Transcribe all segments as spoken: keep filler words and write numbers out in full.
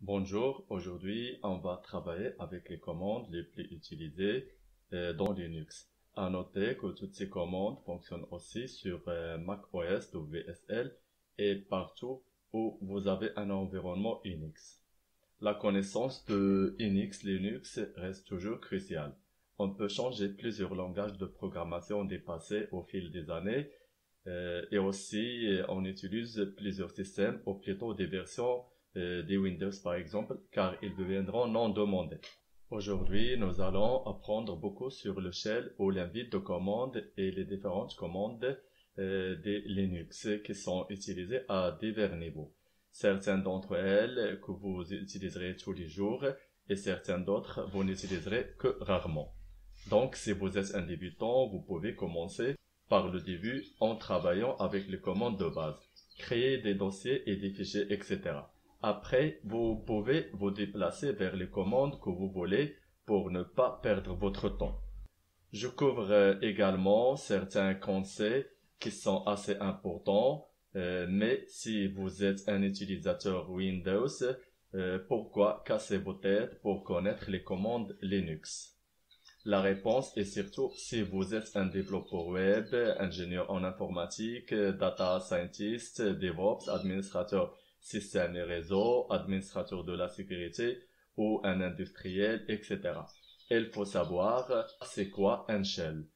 Bonjour, aujourd'hui on va travailler avec les commandes les plus utilisées euh, dans Linux. À noter que toutes ces commandes fonctionnent aussi sur euh, macOS W S L et partout où vous avez un environnement Unix. La connaissance de Unix Linux reste toujours cruciale. On peut changer plusieurs langages de programmation dépassés au fil des années euh, et aussi euh, on utilise plusieurs systèmes ou plutôt des versions euh, des Windows par exemple car ils deviendront non demandés. Aujourd'hui, nous allons apprendre beaucoup sur le shell ou l'invite de commande et les différentes commandes euh, des Linux qui sont utilisées à divers niveaux. Certaines d'entre elles que vous utiliserez tous les jours et certaines d'autres vous n'utiliserez que rarement. Donc, si vous êtes un débutant, vous pouvez commencer par le début en travaillant avec les commandes de base, créer des dossiers et des fichiers, et cetera. Après, vous pouvez vous déplacer vers les commandes que vous voulez pour ne pas perdre votre temps. Je couvre également certains conseils qui sont assez importants, euh, mais si vous êtes un utilisateur Windows, euh, pourquoi casser vos têtes pour connaître les commandes Linux? La réponse est surtout si vous êtes un développeur web, ingénieur en informatique, data scientist, DevOps, administrateur système et réseau, administrateur de la sécurité ou un industriel, et cetera. Il faut savoir c'est quoi un shell.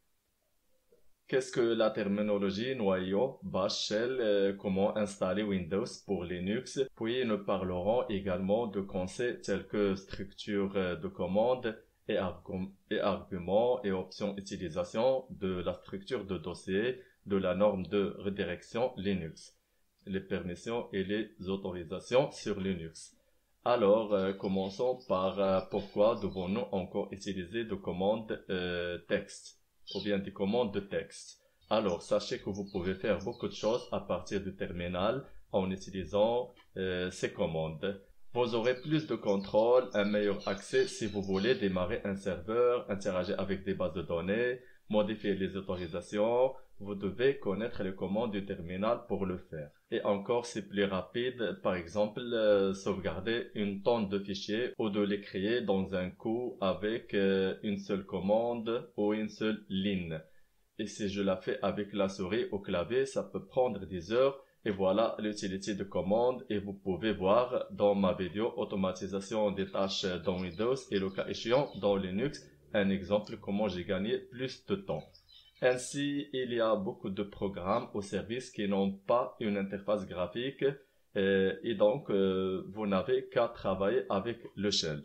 Qu'est-ce que la terminologie noyau, bash shell, euh, comment installer Windows pour Linux. Puis nous parlerons également de concepts tels que structure de commande et, argu et arguments et options utilisation de la structure de dossier, de la norme de redirection Linux, les permissions et les autorisations sur Linux. Alors, euh, commençons par euh, pourquoi devons-nous encore utiliser de commandes euh, texte ou bien des commandes de texte. Alors, sachez que vous pouvez faire beaucoup de choses à partir du terminal en utilisant euh, ces commandes. Vous aurez plus de contrôle, un meilleur accès si vous voulez démarrer un serveur, interagir avec des bases de données, modifier les autorisations. Vous devez connaître les commandes du terminal pour le faire. Et encore, c'est plus rapide, par exemple, euh, sauvegarder une tonne de fichiers ou de les créer dans un coup avec euh, une seule commande ou une seule ligne. Et si je la fais avec la souris au clavier, ça peut prendre des heures. Et voilà l'utilité de commande et vous pouvez voir dans ma vidéo automatisation des tâches dans Windows et le cas échéant dans Linux un exemple comment j'ai gagné plus de temps. Ainsi, il y a beaucoup de programmes ou services qui n'ont pas une interface graphique euh, et donc euh, vous n'avez qu'à travailler avec le shell.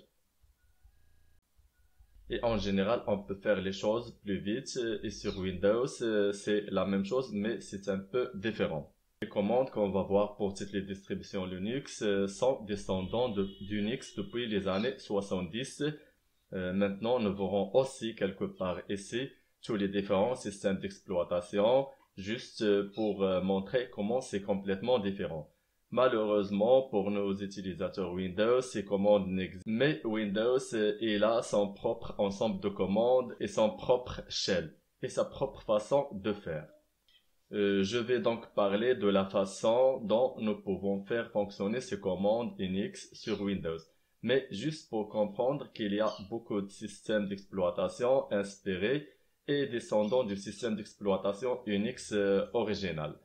Et en général, on peut faire les choses plus vite et sur Windows, euh, c'est la même chose mais c'est un peu différent. Les commandes qu'on va voir pour toutes les distributions Linux euh, sont descendants de, d'Unix depuis les années soixante-dix. Euh, maintenant, nous verrons aussi quelque part ici tous les différents systèmes d'exploitation, juste pour euh, montrer comment c'est complètement différent. Malheureusement, pour nos utilisateurs Windows, ces commandes n'existent. Mais Windows, euh, il a son propre ensemble de commandes et son propre shell et sa propre façon de faire. Euh, je vais donc parler de la façon dont nous pouvons faire fonctionner ces commandes Unix sur Windows. Mais juste pour comprendre qu'il y a beaucoup de systèmes d'exploitation inspirés et descendants du système d'exploitation Unix euh, original.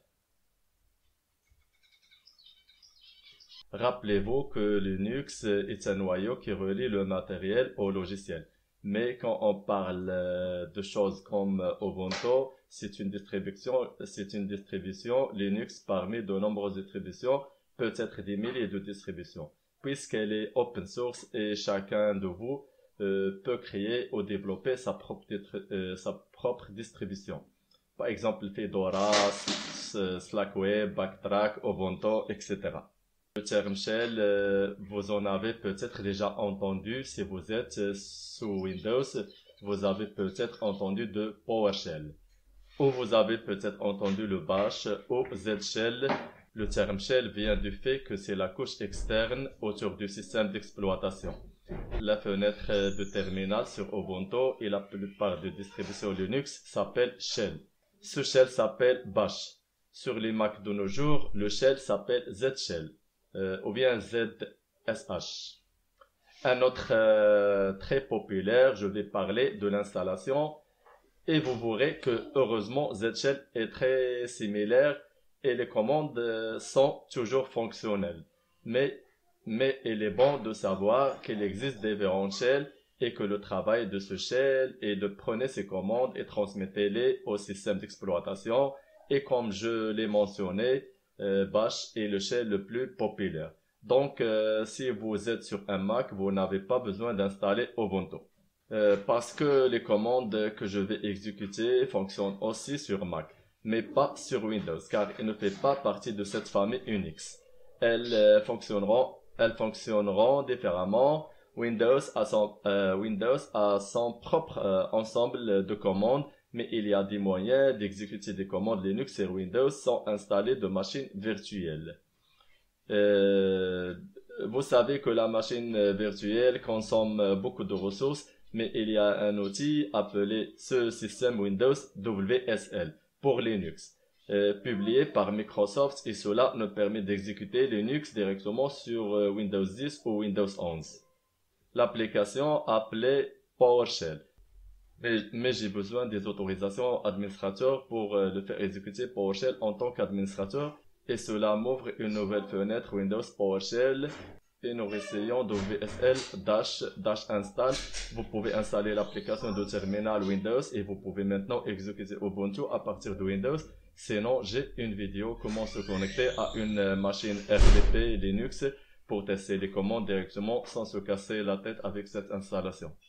Rappelez-vous que Linux est un noyau qui relie le matériel au logiciel. Mais quand on parle euh, de choses comme euh, Ubuntu, c'est une distribution, c'est une distribution Linux parmi de nombreuses distributions, peut-être des milliers de distributions, puisqu'elle est open source et chacun de vous euh, peut créer ou développer sa propre, euh, sa propre distribution. Par exemple, Fedora, Slackware, Backtrack, Ubuntu, et cetera. Le terme shell, euh, vous en avez peut-être déjà entendu si vous êtes euh, sous Windows, vous avez peut-être entendu de PowerShell. Ou vous avez peut-être entendu le Bash ou Z-Shell. Le terme shell vient du fait que c'est la couche externe autour du système d'exploitation. La fenêtre de terminal sur Ubuntu et la plupart des distributions Linux s'appelle shell. Ce shell s'appelle Bash. Sur les Mac de nos jours, le shell s'appelle Z-Shell. Euh, ou bien Z S H. Un autre euh, très populaire, je vais parler de l'installation et vous verrez que heureusement Z Shell est très similaire et les commandes euh, sont toujours fonctionnelles. Mais, mais il est bon de savoir qu'il existe des variantes shell et que le travail de ce shell est de prendre ces commandes et transmettez-les au système d'exploitation. Et comme je l'ai mentionné, euh, Bash est le shell le plus populaire. Donc, euh, si vous êtes sur un Mac, vous n'avez pas besoin d'installer Ubuntu. Euh, parce que les commandes que je vais exécuter fonctionnent aussi sur Mac, mais pas sur Windows, car ils ne font pas partie de cette famille Unix. Elles euh, fonctionneront, elles fonctionneront différemment. Windows a son, euh, Windows a son propre euh, ensemble de commandes, mais il y a des moyens d'exécuter des commandes Linux sur Windows sans installer de machine virtuelle. Euh, vous savez que la machine virtuelle consomme beaucoup de ressources, mais il y a un outil appelé ce système Windows W S L pour Linux, euh, publié par Microsoft, et cela nous permet d'exécuter Linux directement sur euh, Windows dix ou Windows onze. L'application appelée PowerShell. Mais, mais j'ai besoin des autorisations administrateurs pour euh, le faire exécuter PowerShell en tant qu'administrateur. Et cela m'ouvre une nouvelle fenêtre Windows PowerShell. Et nous essayons W S L dash dash install. Vous pouvez installer l'application de terminal Windows et vous pouvez maintenant exécuter Ubuntu à partir de Windows. Sinon, j'ai une vidéo comment se connecter à une machine R D P Linux pour tester les commandes directement sans se casser la tête avec cette installation.